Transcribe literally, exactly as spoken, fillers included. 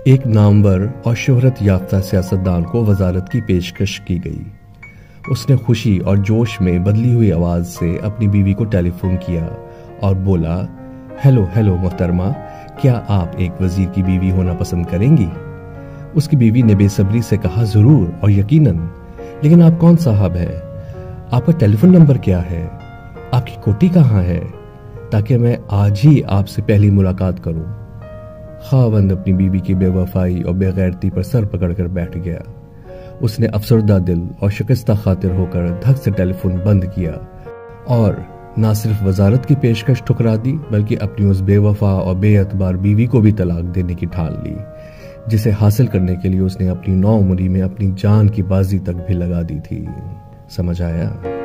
एक नामवर और शोहरत याफ्ता सियासतदान को वजारत की पेशकश की गई। उसने खुशी और जोश में बदली हुई आवाज से अपनी बीवी को टेलीफोन किया और बोला, हेलो हेलो मोहतरमा, क्या आप एक वजीर की बीवी होना पसंद करेंगी? उसकी बीवी ने बेसब्री से कहा, जरूर और यकीनन, लेकिन आप कौन साहब है? आपका टेलीफोन नंबर क्या है? आपकी कोठी कहाँ है, ताकि मैं आज ही आपसे पहली मुलाकात करूं। खावंद अपनी बीवी की बेवफाई और बेगैरती पर सर पकड़कर बैठ गया। उसने अफसरदा दिल और शिकस्ता खातिर होकर धक से टेलीफोन बंद किया और ना सिर्फ वजारत की पेशकश ठुकरा दी, बल्कि अपनी उस बेवफा और बेअतबार बीवी को भी तलाक देने की ठान ली, जिसे हासिल करने के लिए उसने अपनी नौ उम्री में अपनी जान की बाजी तक भी लगा दी थी। समझ आया?